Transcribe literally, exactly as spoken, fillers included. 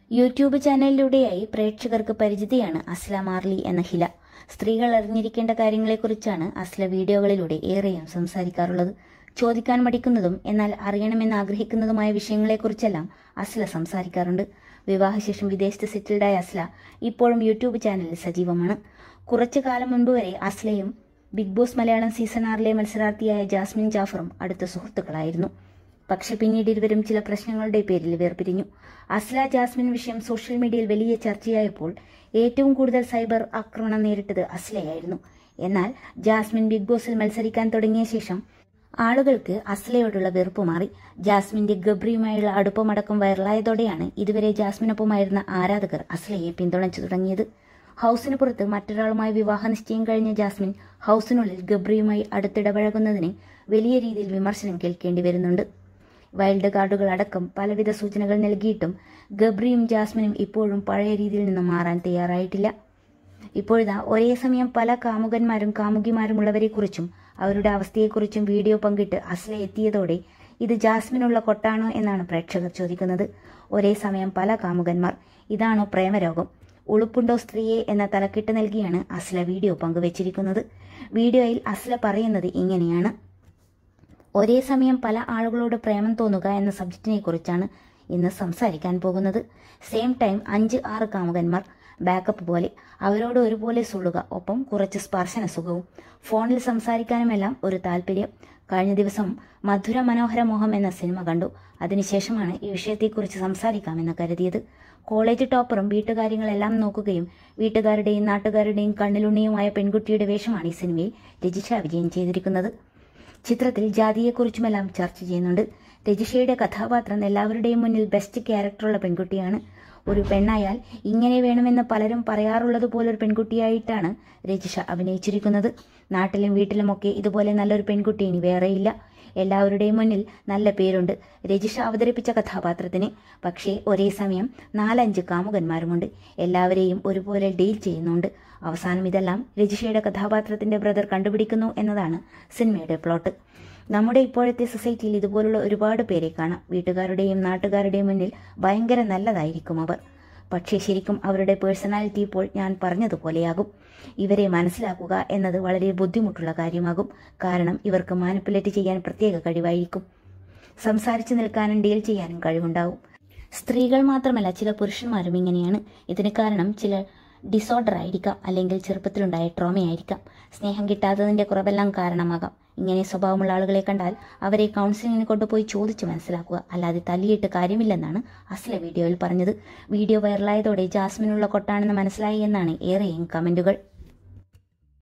YouTube ചാനലിലൂടെയായി പ്രേക്ഷകർക്ക് പരിചിതയാണ് Asla Marley എന്ന ഹില. സ്ത്രീകൾ അറിഞ്ഞിരിക്കേണ്ട കാര്യങ്ങളെക്കുറിച്ചാണ് അസ്ല വീഡിയോകളിലൂടെ ഏറെയും സംസാരിക്കാറുള്ളത്. ചോദിക്കാൻ മടിക്കുന്നതും എന്നാൽ അറിയണമെന്ന് ആഗ്രഹിക്കുന്നതുമായ വിഷയങ്ങളെക്കുറിച്ചെല്ലാം അസ്ല സംസാരിക്കാറുണ്ട്. വിവാഹശേഷം വിദേശത്ത് സെറ്റിൽഡായ അസ്ല ഇപ്പോഴും യൂട്യൂബ് ചാനലിൽ സജീവമാണ്. കുറച്ചു കാലം മുൻപ് വരെ അസ്ലയും ബിഗ് ബോസ് മലയാളം സീസൺ ആറിലെ മത്സരാർത്ഥിയായ ജാസ്മിൻ ജാഫറും അടുത്ത സുഹൃത്തുക്കളായിരുന്നു. പക്ഷെ പിന്നീട് ഇരുവരും ചില പ്രശ്നങ്ങളുടെ പേരിൽ വേർപിരിഞ്ഞു. അസ്ല ജാസ്മിൻ വിഷയം സോഷ്യൽ മീഡിയയിൽ വലിയ ചർച്ചയായപ്പോൾ ഏറ്റവും കൂടുതൽ സൈബർ ആക്രമണം നേരിട്ടത് അസ്ലയായിരുന്നു. എന്നാൽ ജാസ്മിൻ ബിഗ് ബോസിൽ മത്സരിക്കാൻ തുടങ്ങിയ ശേഷം ആളുകൾക്ക് അസ്ലയോടുള്ള വെറുപ്പ് മാറി. ജാസ്മിന്റെ ഗബ്രിയുമായുള്ള അടുപ്പമടക്കം വൈറലായതോടെയാണ് ഇതുവരെ ജാസ്മിനൊപ്പമായിരുന്ന ആരാധകർ അസ്ലയെ പിന്തുണച്ചു തുടങ്ങിയത്. ഹൌസിന് പുറത്ത് മറ്റൊരാളുമായി വിവാഹ നിശ്ചയം കഴിഞ്ഞ ജാസ്മിൻ ഹൌസിനുള്ളിൽ ഗബ്രിയുമായി അടുത്തിടപഴകുന്നതിന് വലിയ രീതിയിൽ വിമർശനം കേൾക്കേണ്ടി വരുന്നുണ്ട്. വൈൽഡ് കാർഡുകൾ അടക്കം പലവിധ സൂചനകൾ നൽകിയിട്ടും ഗബ്രിയും ജാസ്മിനും ഇപ്പോഴും പഴയ രീതിയിൽ നിന്ന് മാറാൻ തയ്യാറായിട്ടില്ല. ഇപ്പോഴിതാ ഒരേ സമയം പല കാമുകന്മാരും കാമുകിമാരുമുള്ളവരെക്കുറിച്ചും അവരുടെ അവസ്ഥയെക്കുറിച്ചും വീഡിയോ പങ്കിട്ട് അസ്ല എത്തിയതോടെ ഇത് ജാസ്മിനുള്ള കൊട്ടാണോ എന്നാണ് പ്രേക്ഷകർ ചോദിക്കുന്നത്. ഒരേ സമയം പല കാമുകന്മാർ, ഇതാണോ പ്രേമരോഗം? ഉളുപ്പുണ്ടോ സ്ത്രീയെ എന്ന തലക്കെട്ട് നൽകിയാണ് അസ്ല വീഡിയോ പങ്കുവച്ചിരിക്കുന്നത്. വീഡിയോയിൽ അസ്ല പറയുന്നത് ഇങ്ങനെയാണ്: ഒരേ സമയം പല ആളുകളോട് പ്രേമം തോന്നുക എന്ന സബ്ജക്റ്റിനെ കുറിച്ചാണ് ഇന്ന് സംസാരിക്കാൻ പോകുന്നത്. സെയിം ടൈം അഞ്ച് ആറ് കാമുകന്മാർ, ബാക്കപ്പ് പോലെ അവരോട് ഒരുപോലെ സുള്ളുക, ഒപ്പം കുറച്ച് സ്പർശന സുഖവും, ഫോണിൽ സംസാരിക്കാനുമെല്ലാം ഒരു താല്പര്യം. കഴിഞ്ഞ ദിവസം മധുര മനോഹര മോഹം എന്ന സിനിമ കണ്ടു. അതിനുശേഷമാണ് ഈ വിഷയത്തെക്കുറിച്ച് സംസാരിക്കാമെന്ന് കരുതിയത്. കോളേജ് ടോപ്പറും വീട്ടുകാര്യങ്ങളെല്ലാം നോക്കുകയും വീട്ടുകാരുടെയും നാട്ടുകാരുടെയും കണ്ണിലുണ്ണിയുമായ പെൺകുട്ടിയുടെ വേഷമാണ് ഈ സിനിമയിൽ രജിഷ വിജയൻ ചെയ്തിരിക്കുന്നത്. ചിത്രത്തിൽ ജാതിയെക്കുറിച്ചുമെല്ലാം ചർച്ച ചെയ്യുന്നുണ്ട്. രജിഷയുടെ കഥാപാത്രം എല്ലാവരുടെയും മുന്നിൽ ബെസ്റ്റ് ക്യാരക്ടറുള്ള പെൺകുട്ടിയാണ്. ഒരു പെണ്ണായാൽ ഇങ്ങനെ വേണമെന്ന് പലരും പറയാറുള്ളത് പോലൊരു പെൺകുട്ടിയായിട്ടാണ് രജിഷ അഭിനയിച്ചിരിക്കുന്നത്. നാട്ടിലും വീട്ടിലുമൊക്കെ ഇതുപോലെ നല്ലൊരു പെൺകുട്ടി ഇനി വേറെയില്ല. എല്ലാവരുടെയും മുന്നിൽ നല്ല പേരുണ്ട് രജിഷ അവതരിപ്പിച്ച കഥാപാത്രത്തിന്. പക്ഷേ ഒരേ സമയം നാലഞ്ച് കാമുകന്മാരുമുണ്ട്. എല്ലാവരെയും ഒരുപോലെ ഡീൽ ചെയ്യുന്നുണ്ട്. അവസാനം ഇതെല്ലാം രജിഷയുടെ കഥാപാത്രത്തിന്റെ ബ്രദർ കണ്ടുപിടിക്കുന്നു എന്നതാണ് സിനിമയുടെ പ്ലോട്ട്. നമ്മുടെ ഇപ്പോഴത്തെ സൊസൈറ്റിയിൽ ഇതുപോലുള്ള ഒരുപാട് പേരെ കാണാം. വീട്ടുകാരുടെയും നാട്ടുകാരുടെയും മുന്നിൽ ഭയങ്കര നല്ലതായിരിക്കും അവർ. പക്ഷേ ശരിക്കും അവരുടെ പേഴ്സണാലിറ്റി ഇപ്പോൾ ഞാൻ പറഞ്ഞതുപോലെയാകും. ഇവരെ മനസ്സിലാക്കുക എന്നത് വളരെ ബുദ്ധിമുട്ടുള്ള കാര്യമാകും. കാരണം ഇവർക്ക് മാനിപ്പുലേറ്റ് ചെയ്യാൻ പ്രത്യേക കഴിവായിരിക്കും. സംസാരിച്ചു നിൽക്കാനും ഡീൽ ചെയ്യാനും കഴിവുണ്ടാവും. സ്ത്രീകൾ മാത്രമല്ല, ചില പുരുഷന്മാരും ഇങ്ങനെയാണ്. ഇതിന് കാരണം ചില ഡിസോർഡർ ആയിരിക്കാം, അല്ലെങ്കിൽ ചെറുപ്പത്തിലുണ്ടായ ട്രോമയായിരിക്കാം. സ്നേഹം കിട്ടാത്തതിന്റെ കുറവെല്ലാം കാരണമാകാം. ഇങ്ങനെ സ്വഭാവമുള്ള ആളുകളെ കണ്ടാൽ അവരെ കൗൺസിലിങ്ങിന് കൊണ്ടുപോയി ചോദിച്ച് മനസ്സിലാക്കുക, അല്ലാതെ തല്ലിയിട്ട് കാര്യമില്ലെന്നാണ് അസ്ല വീഡിയോയിൽ പറഞ്ഞത്. വീഡിയോ വൈറലായതോടെ ജാസ്മിനുള്ള കൊട്ടാണെന്ന് മനസ്സിലായി എന്നാണ് ഏറെയും കമന്റുകൾ.